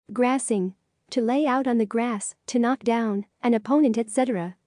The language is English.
Grassing. To lay out on the grass, to knock down an opponent, etc.